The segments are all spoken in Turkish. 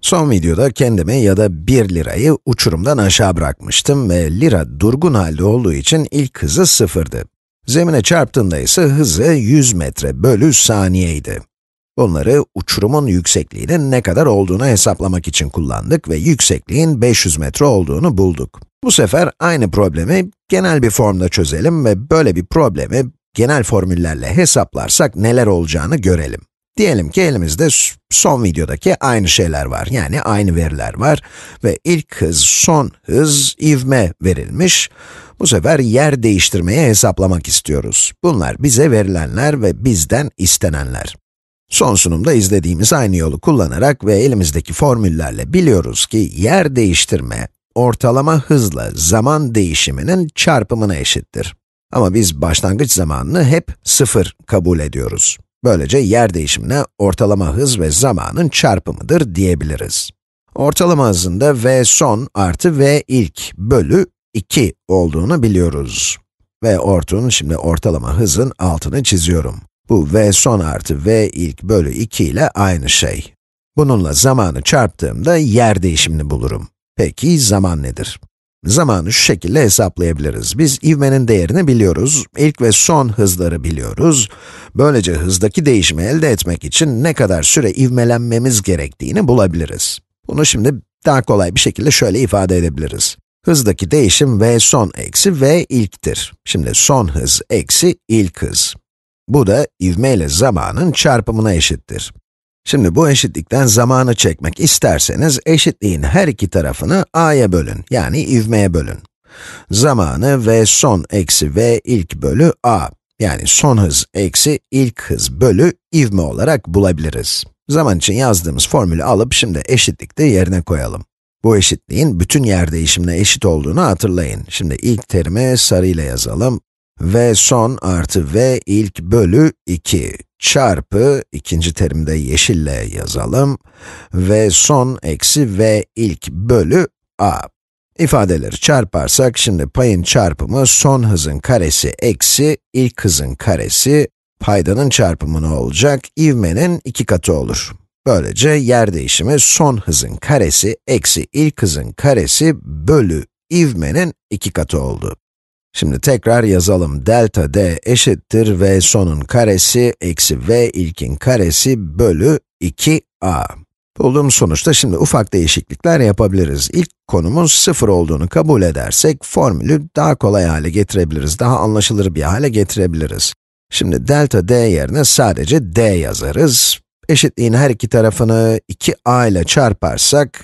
Son videoda kendimi ya da 1 lirayı uçurumdan aşağı bırakmıştım ve lira durgun halde olduğu için ilk hızı sıfırdı. Zemine çarptığında ise hızı 100 metre bölü saniyeydi. Bunları uçurumun yüksekliğinin ne kadar olduğunu hesaplamak için kullandık ve yüksekliğin 500 metre olduğunu bulduk. Bu sefer aynı problemi genel bir formda çözelim ve böyle bir problemi genel formüllerle hesaplarsak neler olacağını görelim. Diyelim ki elimizde son videodaki aynı şeyler var, yani aynı veriler var ve ilk hız, son hız, ivme verilmiş. Bu sefer yer değiştirmeyi hesaplamak istiyoruz. Bunlar bize verilenler ve bizden istenenler. Son sunumda izlediğimiz aynı yolu kullanarak ve elimizdeki formüllerle biliyoruz ki yer değiştirme, ortalama hızla zaman değişiminin çarpımına eşittir. Ama biz başlangıç zamanını hep 0 kabul ediyoruz. Böylece yer değişimine ortalama hız ve zamanın çarpımıdır diyebiliriz. Ortalama hızında v son artı v ilk bölü 2 olduğunu biliyoruz. Şimdi ortalama hızın altını çiziyorum. Bu v son artı v ilk bölü 2 ile aynı şey. Bununla zamanı çarptığımda yer değişimini bulurum. Peki zaman nedir? Zamanı şu şekilde hesaplayabiliriz. Biz ivmenin değerini biliyoruz, ilk ve son hızları biliyoruz. Böylece hızdaki değişimi elde etmek için ne kadar süre ivmelenmemiz gerektiğini bulabiliriz. Bunu şimdi daha kolay bir şekilde şöyle ifade edebiliriz. Hızdaki değişim v son eksi v ilktir. Şimdi son hız eksi ilk hız. Bu da ivme ile zamanın çarpımına eşittir. Şimdi bu eşitlikten zamanı çekmek isterseniz, eşitliğin her iki tarafını a'ya bölün, yani ivmeye bölün. Zamanı v son eksi v ilk bölü a, yani son hız eksi ilk hız bölü ivme olarak bulabiliriz. Zaman için yazdığımız formülü alıp şimdi eşitlikte yerine koyalım. Bu eşitliğin bütün yer değişimine eşit olduğunu hatırlayın. Şimdi ilk terimi sarıyla yazalım. V son artı v ilk bölü 2 çarpı, ikinci terimde yeşille yazalım, v son eksi v ilk bölü a. İfadeleri çarparsak, şimdi payın çarpımı son hızın karesi eksi ilk hızın karesi, paydanın çarpımı ne olacak? İvmenin 2 katı olur. Böylece yer değişimi son hızın karesi eksi ilk hızın karesi bölü ivmenin 2 katı oldu. Şimdi tekrar yazalım. Delta d eşittir v sonun karesi eksi v ilkin karesi bölü 2a. Bulduğumuz sonuçta şimdi ufak değişiklikler yapabiliriz. İlk konumuz 0 olduğunu kabul edersek, formülü daha kolay hale getirebiliriz, daha anlaşılır bir hale getirebiliriz. Şimdi delta d yerine sadece d yazarız. Eşitliğin her iki tarafını 2a ile çarparsak,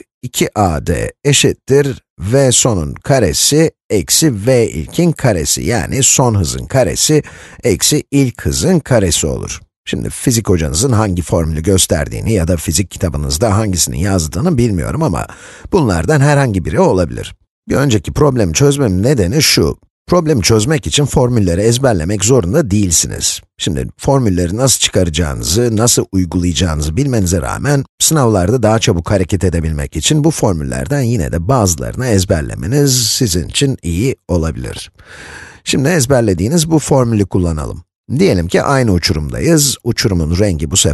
2ad eşittir v sonun karesi eksi v ilkin karesi, yani son hızın karesi eksi ilk hızın karesi olur. Şimdi fizik hocanızın hangi formülü gösterdiğini ya da fizik kitabınızda hangisini yazdığını bilmiyorum ama bunlardan herhangi biri olabilir. Bir önceki problemi çözmemin nedeni şu: problemi çözmek için formülleri ezberlemek zorunda değilsiniz. Şimdi formülleri nasıl çıkaracağınızı, nasıl uygulayacağınızı bilmenize rağmen, sınavlarda daha çabuk hareket edebilmek için bu formüllerden yine de bazılarını ezberlemeniz sizin için iyi olabilir. Şimdi ezberlediğiniz bu formülü kullanalım. Diyelim ki aynı uçurumdayız. Uçurumun rengi bu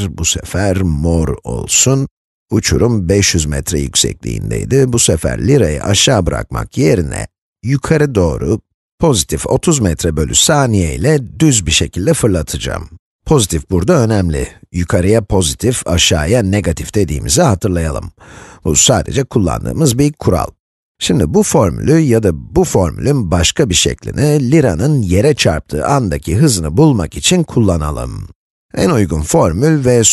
sefer mor olsun. Uçurum 500 metre yüksekliğindeydi. Bu sefer lirayı aşağı bırakmak yerine, yukarı doğru pozitif 30 metre bölü saniye ile düz bir şekilde fırlatacağım. Pozitif burada önemli. Yukarıya pozitif, aşağıya negatif dediğimizi hatırlayalım. Bu sadece kullandığımız bir kural. Şimdi bu formülü ya da bu formülün başka bir şeklini liranın yere çarptığı andaki hızını bulmak için kullanalım. En uygun formül v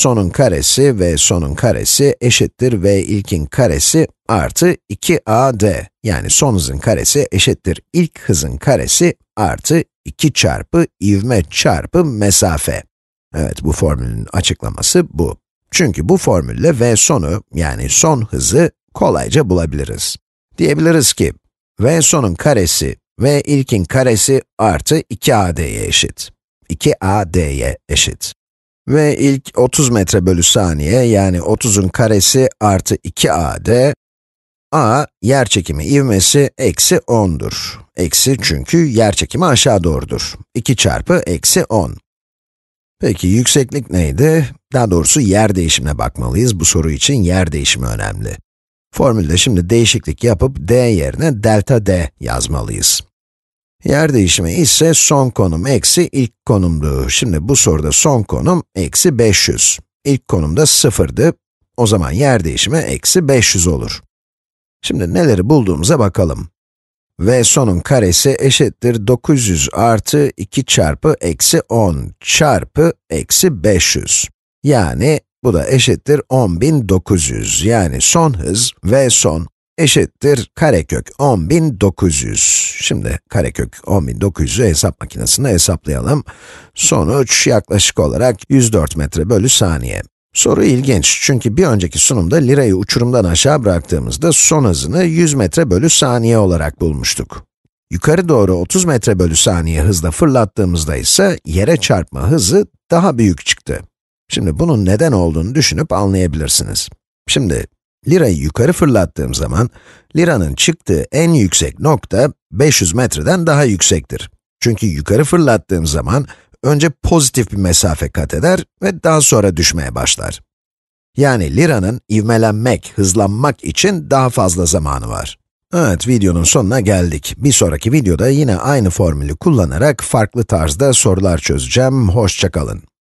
sonun karesi eşittir v ilkin karesi artı 2ad, yani son hızın karesi eşittir ilk hızın karesi artı 2 çarpı ivme çarpı mesafe. Evet, bu formülün açıklaması bu. Çünkü bu formülle v sonu, yani son hızı kolayca bulabiliriz. Diyebiliriz ki, v sonun karesi, v ilkin karesi artı 2ad'ye eşit. 2ad'ye eşit. Ve ilk 30 metre bölü saniye, yani 30'un karesi artı 2ad, a, yerçekimi ivmesi eksi 10'dur. Eksi çünkü yerçekimi aşağı doğrudur. 2 çarpı eksi 10. Peki yükseklik neydi? Daha doğrusu yer değişimine bakmalıyız. Bu soru için yer değişimi önemli. Formülde şimdi değişiklik yapıp d yerine delta d yazmalıyız. Yer değişimi ise son konum eksi ilk konumdu. Şimdi bu soruda son konum eksi 500. İlk konumda 0'dı. O zaman yer değişimi eksi 500 olur. Şimdi neleri bulduğumuza bakalım. V sonun karesi eşittir 900 artı 2 çarpı eksi 10 çarpı eksi 500. Yani bu da eşittir 10.900. Yani son hız V son eşittir karekök 10.900. Şimdi karekök 10.900'ü hesap makinesinde hesaplayalım. Sonuç yaklaşık olarak 104 metre bölü saniye. Soru ilginç çünkü bir önceki sunumda Lira'yı uçurumdan aşağı bıraktığımızda son hızını 100 metre bölü saniye olarak bulmuştuk. Yukarı doğru 30 metre bölü saniye hızla fırlattığımızda ise yere çarpma hızı daha büyük çıktı. Şimdi bunun neden olduğunu düşünüp anlayabilirsiniz. Şimdi Lira'yı yukarı fırlattığım zaman, Lira'nın çıktığı en yüksek nokta 500 metreden daha yüksektir. Çünkü yukarı fırlattığım zaman, önce pozitif bir mesafe kat eder ve daha sonra düşmeye başlar. Yani Lira'nın ivmelenmek, hızlanmak için daha fazla zamanı var. Evet, videonun sonuna geldik. Bir sonraki videoda yine aynı formülü kullanarak farklı tarzda sorular çözeceğim. Hoşça kalın.